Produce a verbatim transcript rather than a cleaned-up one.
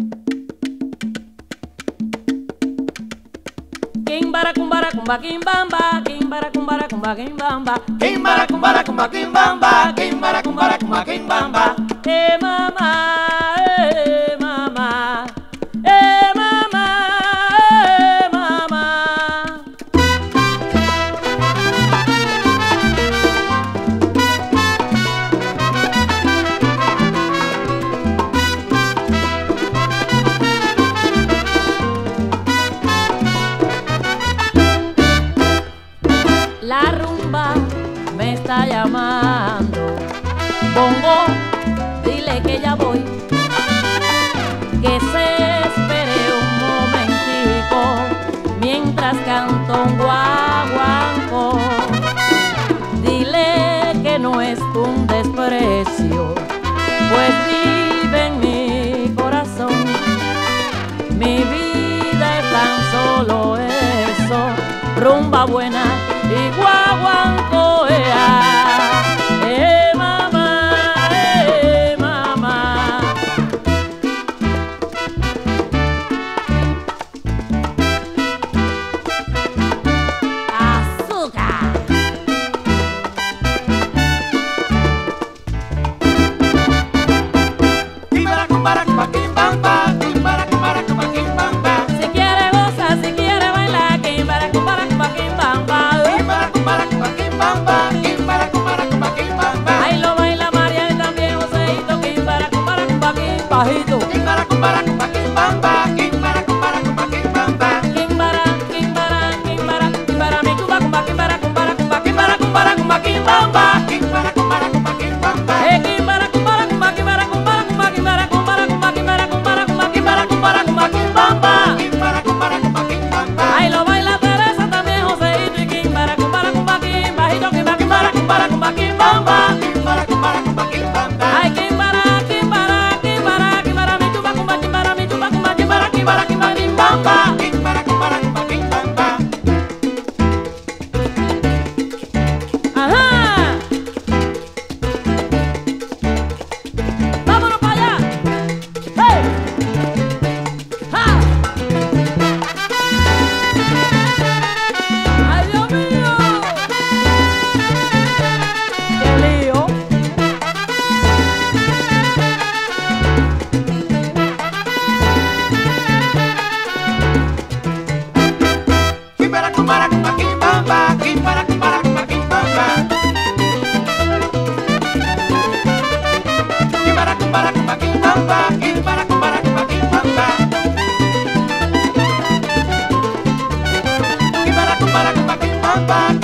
Kimbara kumbara kumba kimbamba, kimbara kumbara kumba kimbamba, Kimbara kumbara kumba kimbamba, kimbara kumbara kumba kimbamba. eh mama, eh mama, eh mama, eh mama. La rumba me está llamando, bongo, dile que ya voy, que se espere un momentico mientras canto un guaguancó. Dile que no es un desprecio, pues vive en mi corazón. Mi vida es tan solo eso, rumba buena y guaguancó, ea. Eh mamá, eh mamá. Azúcar. Kimbara kumbara kumba kimbamba, kimbara kumbara kumba kimbamba. Si quiere gozar, si quiere bailar, kimbara kumbara kumba kimbamba. Kimbara kumbara kumba kimbamba, kimbara kumbara kumba kimbamba. Ahí lo baila María y también Joseito, kimbara kumbara kumba kimbajito. Kimbara kumbara kumba kimbamba, kimbara kumbara kumba kimbamba. Kimbara, kimbara, kimbara, kimbara mi kumba kumba kimbara kumbara kumba kimbara kumbara kumba kimbamba. Kimbara kumbara kumba kimbamba. Eh kimbara kumbara kumba kimbara kumbara kumba kimbara kumbara kumba kimbara kumbara kumba kimbara kumbara kumba kimbamba. Kimbara kumbara kumba kimbamba. Ahí lo baila Teresa también Joseito y kimbara kumbara kumba kimbajito, kimbara kimbara kumbara kumba kimbamba. Kimbara kumbara kumba kimbamba. Ay kimbara, kimbara, kimbara, kimbara mi kumba kumba kimbara mi kumba kumba kimbara kimbara kimbara kimbamba. Kimbara kumbara kumba kimbamba. Ajá. Vámonos para allá. Hey. Ja. Ay, Dios mío. Qué lío. Kimbara kumbara kumba kimbamba, kimbara kumbara kumba kimbamba. Kimbara kumbara kumba kimbamba, kimbara kumbara kumba kimbamba. Kimbara kumbara kumba kimbamba.